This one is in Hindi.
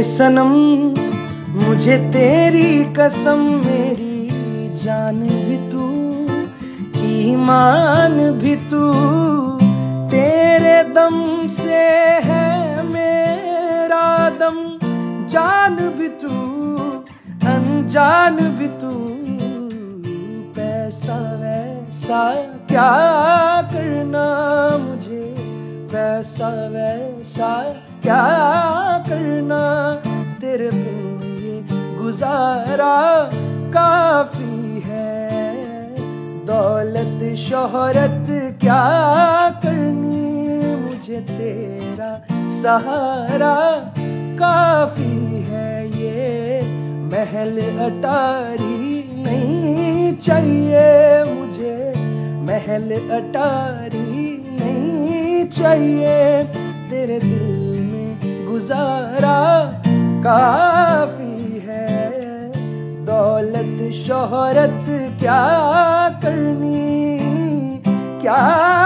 सनम मुझे तेरी कसम, मेरी जान भी तू, ईमान भी तू, तेरे दम से है मेरा दम, जान भी तू अनजान भी तू। पैसा वैसा क्या करना मुझे, पैसा वैसा क्या करना, तेरे बिन ये गुजारा काफी है। दौलत शोहरत क्या करनी, मुझे तेरा सहारा काफी है। ये महल अटारी नहीं चाहिए मुझे, महल अटारी नहीं चाहिए, तेरे दिल में गुजारा काफी है। दौलत शोहरत क्या करनी, क्या